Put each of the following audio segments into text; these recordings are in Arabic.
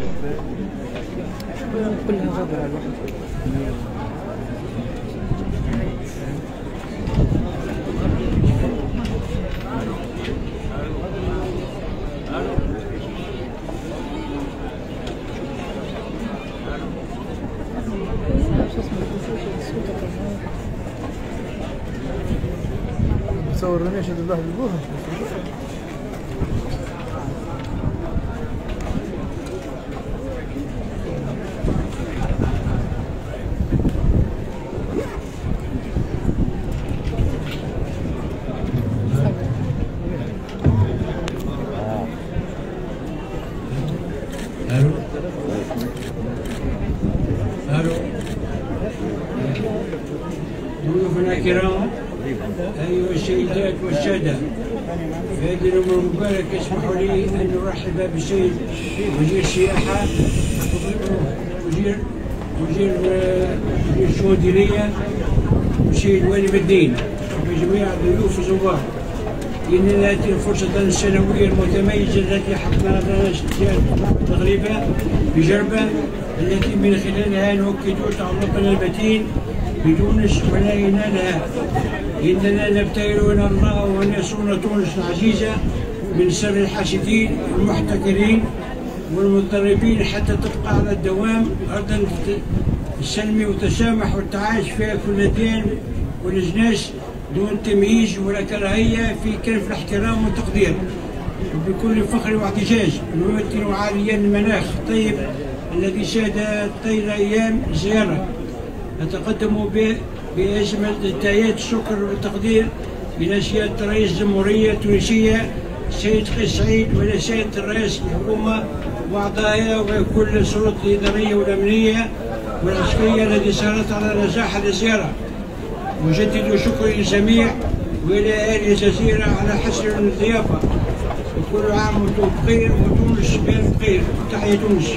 كلها غابرة على الواحد. تصور رميش هذا الواحد يبوها. الو الو ضيوفنا الكرام، ايها السيدات والساده، في هذا اليوم المبارك اسمحوا لي ان نرحب بالسيد وزير السياحه وزير الشؤون الدينيه والسيد والي الدين وجميع الضيوف والزوار، إننا نأتي الفرصة السنوية المتميزة التي حققنا تغريبة بجربة، التي من خلالها نؤكد تعلقنا المتين بتونس ولا ينالها. إننا نبتهل إلى الله وأن يصون تونس العزيزة من شر الحاسدين والمحتكرين والمضطربين، حتى تبقى على الدوام أرضا السلم والتسامح والتعايش فيها كل الدين والأجناس دون تمييز ولا كراهية، في كنف الاحترام والتقدير. وبكل فخر واعتزاز نمثل عاليا المناخ الطيب الذي شهد طيل أيام الزيارة. نتقدم بأجمل تحيات الشكر والتقدير إلى سيادة رئيس الجمهورية التونسية السيد قيس سعيد، وإلى سيادة رئيس الحكومة وأعضائها وكل السلطات الإدارية والأمنية والعسكرية التي سارت على نجاح هذه الزيارة. نجدد شكري للجميع وإلى أهل الجزيرة على حسن الضيافة، وكل عام وأنتم بخير وتونس بخير. تحية تونس.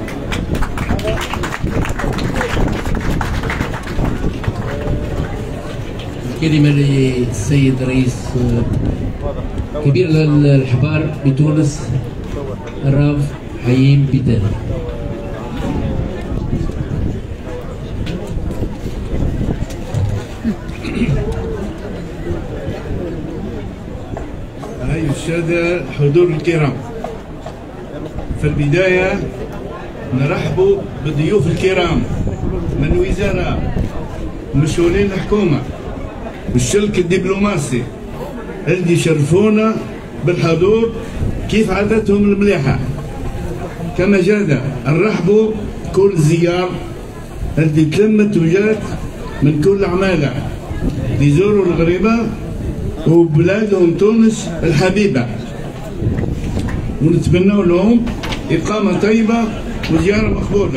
الكلمة للسيد رئيس كبير الأحبار بتونس الراف حييم بيتان. أيها السادة الحضور الكرام، في البداية نرحب بالضيوف الكرام من وزراء مسؤولين الحكومة والسلك الدبلوماسي اللي يشرفونا بالحضور كيف عادتهم المليحة. كما جاد نرحبوا كل زيار اللي تلمت وجات من كل عمالة ليزوروا الغريبة وبلادهم تونس الحبيبة، ونتمنى لهم إقامة طيبة وزيارة مقبولة.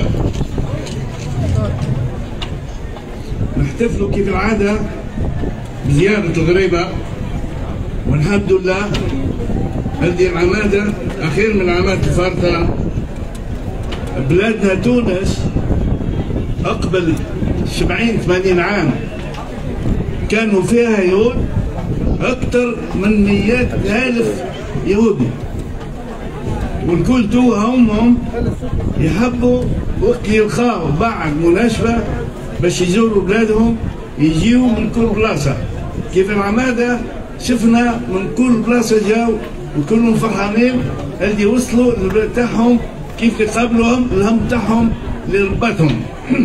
نحتفلوا كيف العادة بزيارة الغريبة، والحمد لله هذه العمادة أخير من العماد الفارطة. بلادنا تونس أقبل 70-80 عام كانوا فيها يهود أكثر من 100,000 يهودي، والكل توها هم يحبوا وقت يلقاو بعد مناسبة باش يزوروا بلادهم يجيو من كل بلاصة. كيف العمادة شفنا من كل بلاصة جاو وكلهم فرحانين اللي وصلوا للبلاد تاعهم، كيف يقابلوهم الهم تاعهم لرباتهم.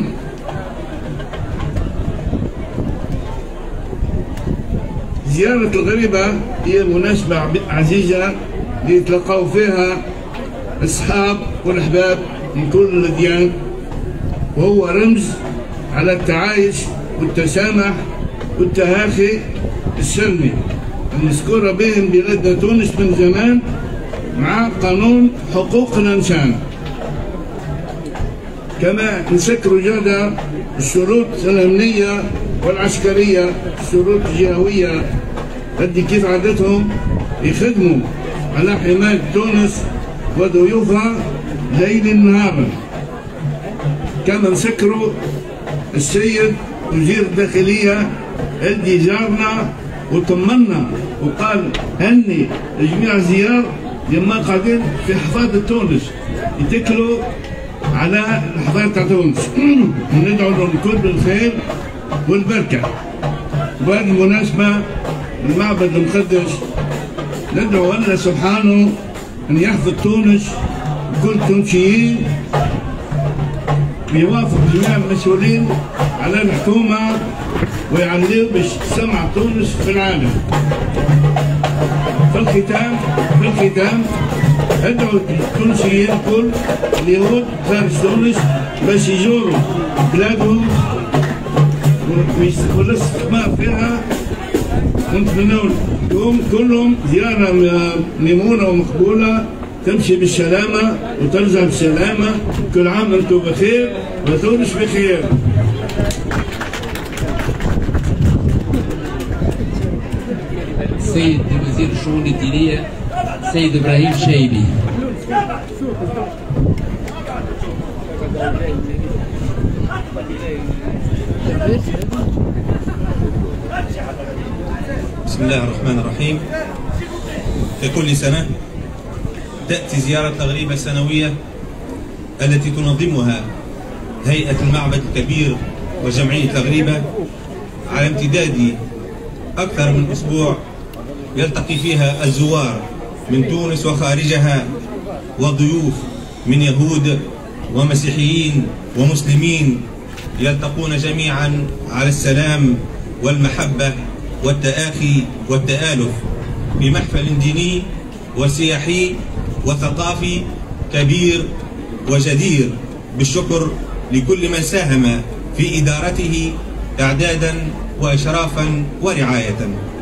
زيارة الغريبة هي مناسبة عزيزة ليتلقاو فيها الأصحاب والأحباب من كل الأديان، وهو رمز على التعايش والتسامح والتهاخي السلمي المذكورة بهم بلادنا تونس من زمان مع قانون حقوق الإنسان. كما نسكروا جادة الشروط الأمنية والعسكرية، الشروط الجهوية التي كيف عادتهم يخدموا على حماية تونس وضيوفها ليل نهارا. كما نسكروا السيد وزير الداخلية اللي زارنا وطمنا وقال هني جميع زيار يما قاعدين في حفاظة تونس يتكلوا على الحضارة تاع تونس. وندعو لهم الكل بالخير والبركة. وبهذه المناسبة المعبد المقدس ندعو الله سبحانه أن يحفظ تونس وكل التونسيين، ويوافق جميع المسؤولين على الحكومة ويعليوا باش تسمع تونس في العالم. في الختام ادعو التونسيين الكل اليهود خارج تونس باش يزوروا بلادهم والاستثمار فيها، ونتمنى لهم كلهم زيارة ميمونة ومقبولة تمشي بالسلامة وترجع بالسلامة. كل عام وانتم بخير وتونس بخير. السيد وزير الشؤون الدينية السيد إبراهيم شايبي. بسم الله الرحمن الرحيم. في كل سنة تأتي زيارة الغريبة السنوية التي تنظمها هيئة المعبد الكبير وجمعية الغريبة على امتداد أكثر من أسبوع، يلتقي فيها الزوار من تونس وخارجها وضيوف من يهود ومسيحيين ومسلمين، يلتقون جميعا على السلام والمحبة والتآخي والتآلف في محفل ديني وسياحي وثقافي كبير وجدير بالشكر لكل من ساهم في إدارته إعدادا وإشرافا ورعاية.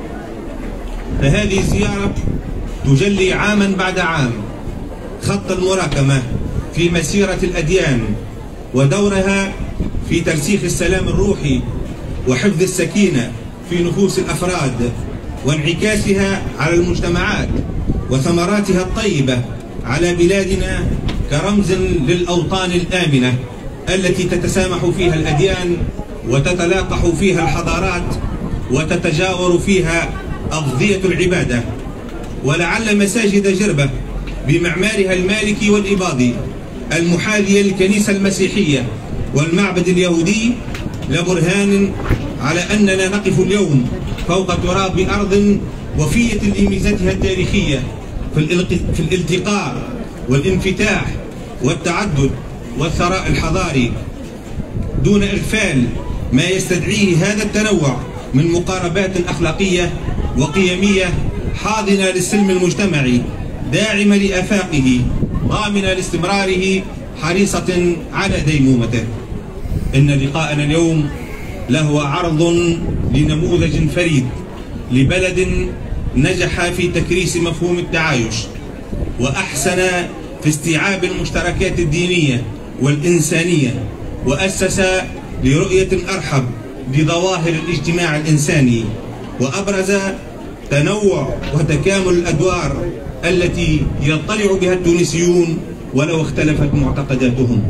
فهذه الزيارة تجلي عاما بعد عام خط المراكمة في مسيرة الأديان ودورها في ترسيخ السلام الروحي وحفظ السكينة في نفوس الأفراد وانعكاسها على المجتمعات وثمراتها الطيبة على بلادنا كرمز للأوطان الآمنة التي تتسامح فيها الأديان وتتلاقح فيها الحضارات وتتجاور فيها أغذية العبادة. ولعل مساجد جربة بمعمارها المالكي والإباضي المحاذية للكنيسة المسيحية والمعبد اليهودي لبرهان على أننا نقف اليوم فوق تراب أرض وفية لميزتها التاريخية في الالتقاء والانفتاح والتعدد والثراء الحضاري، دون إغفال ما يستدعيه هذا التنوع من مقاربات أخلاقية وقيمية حاضنة للسلم المجتمعي، داعمة لآفاقه، ضامنة لاستمراره، حريصة على ديمومته. إن لقاءنا اليوم له عرض لنموذج فريد لبلد نجح في تكريس مفهوم التعايش وأحسن في استيعاب المشتركات الدينية والإنسانية، وأسس لرؤية أرحب لظواهر الاجتماع الإنساني، وأبرز تنوع وتكامل الأدوار التي يطلع بها التونسيون ولو اختلفت معتقداتهم.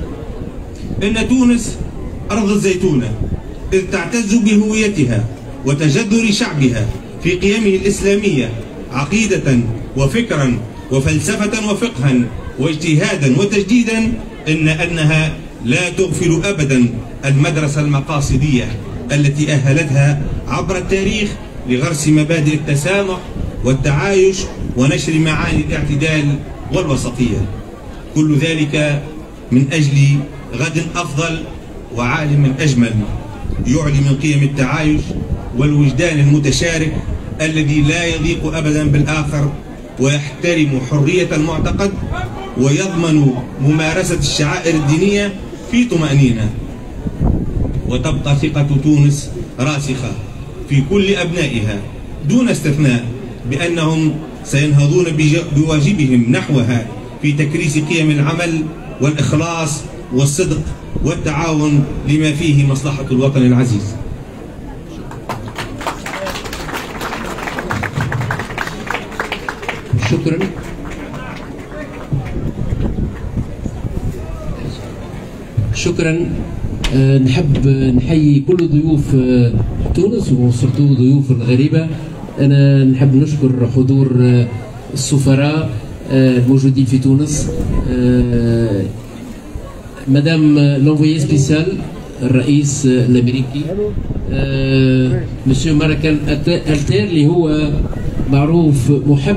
إن تونس أرض الزيتونة، إذ تعتز بهويتها وتجذر شعبها في قيمه الإسلامية عقيدة وفكرا وفلسفة وفقها واجتهادا وتجديدا، أنها لا تغفل أبدا المدرسة المقاصدية التي أهلتها عبر التاريخ لغرس مبادئ التسامح والتعايش ونشر معاني الاعتدال والوسطية. كل ذلك من أجل غد أفضل وعالم أجمل يعلي من قيم التعايش والوجدان المتشارك الذي لا يضيق أبدا بالآخر، ويحترم حرية المعتقد ويضمن ممارسة الشعائر الدينية في طمأنينة. وتبقى ثقة تونس راسخة في كل أبنائها دون استثناء بأنهم سينهضون بواجبهم نحوها في تكريس قيم العمل والإخلاص والصدق والتعاون لما فيه مصلحة الوطن العزيز. شكرا. شكرا. نحب نحيي كل ضيوف تونس وصرتوا ضيوف الغريبة. أنا نحب نشكر حضور السفراء موجودين في تونس. مدام لونفويي سبيسيال الرئيس الامريكي مسيو ماركان التير اللي هو معروف محب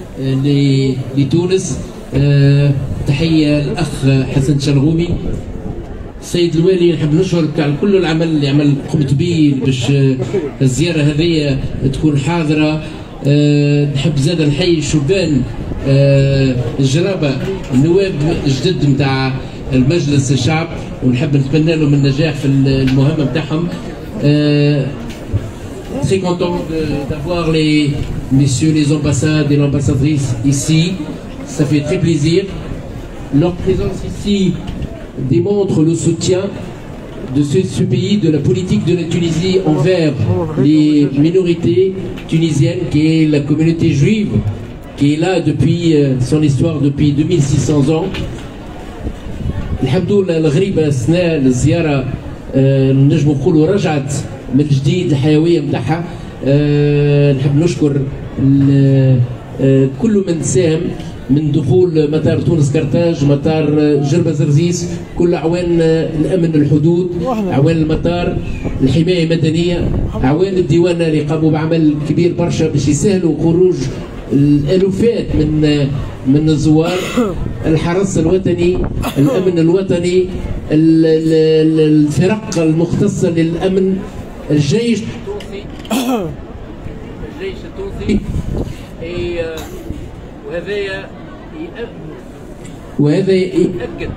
لتونس. تحيه الاخ حسن شلغومي. السيد الوالي نحب نشكرك على كل العمل اللي قمت به باش الزياره هذه تكون حاضره. نحب زاد نحيي الشبان الجرابه النواب الجدد نتاع المجلس الشعب، ونحب نتمنى لهم النجاح في المهمه نتاعهم. Très content d'avoir les messieurs les ambassades et l'ambassadrice ici. Ça fait très plaisir. Leur présence ici démontre le soutien de ce pays, de la politique de la Tunisie envers les minorités tunisiennes, qui est la communauté juive, qui est là depuis son histoire depuis 2600 ans. الحمد لله الغريبة أثناء الزيارة نجم نقولوا رجعت من جديد الحيوية نتاعها. نحب نشكر كل من ساهم من دخول مطار تونس كرتاج، مطار جربة زرزيس، كل أعوان الأمن الحدود، أعوان المطار، الحماية المدنية، أعوان الديوان اللي قاموا بعمل كبير برشا باش يسهلوا خروج الالوفات من الزوار، الحرس الوطني، الامن الوطني، الفرق المختصه للامن، الجيش التونسي. وهذا يؤكد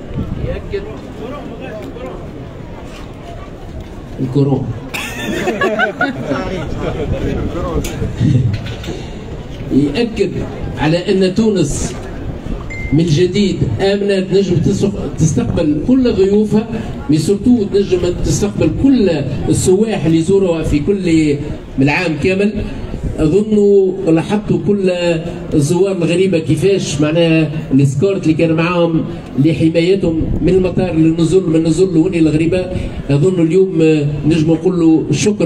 الكورونا يأكد على أن تونس من جديد آمنة تنجم تستقبل كل ضيوفها، مي سورتو تنجم تستقبل كل السواح اللي يزوروها في كل من العام كامل. أظن لاحظتوا كل الزوار الغريبة كيفاش معناها الاسكورت اللي كان معاهم لحمايتهم من المطار للنزول، من النزول لهوني الغريبة. أظن اليوم نجم نقول له الشكر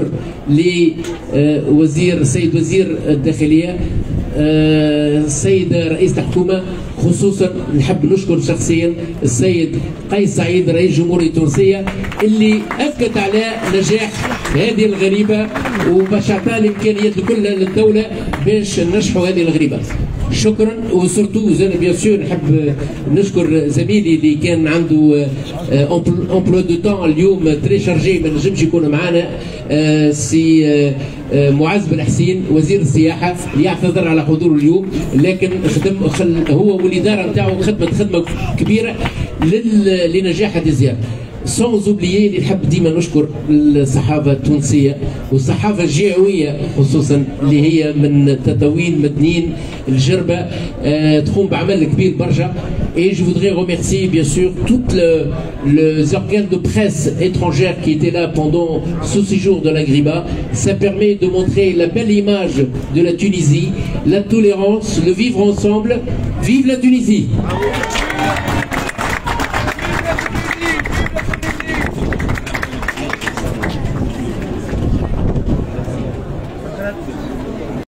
لوزير السيد وزير الداخلية، السيد رئيس الحكومة، خصوصا نحب نشكر شخصيا السيد قيس سعيد رئيس الجمهورية التونسية اللي أكد على نجاح هذه الغريبة وباش عطى الإمكانيات كلها للدولة باش ننجحوا هذه الغريبة. شكرا. وسورتو زاد بيان سور نحب نشكر زميلي اللي كان عنده امبلو دو تون اليوم تري شارجي ما نجمش يكون معنا، سي معز بن حسين وزير السياحه اللي يعتذر على حضوره اليوم، لكن هو والاداره نتاعو خدمه كبيره لنجاح هذه الزياره. سونز اوبليي اللي نحب ديما نشكر الصحافه التونسيه والصحافه الجهويه خصوصا اللي هي من تطاوين مدنيين الجربه تقوم بعمل كبير برشا. Et je voudrais remercier bien sûr tous les organes de presse étrangères qui étaient là pendant ce séjour de la Griba. Ça permet de montrer la belle image de la Tunisie, la tolérance, le vivre ensemble. Vive la Tunisie!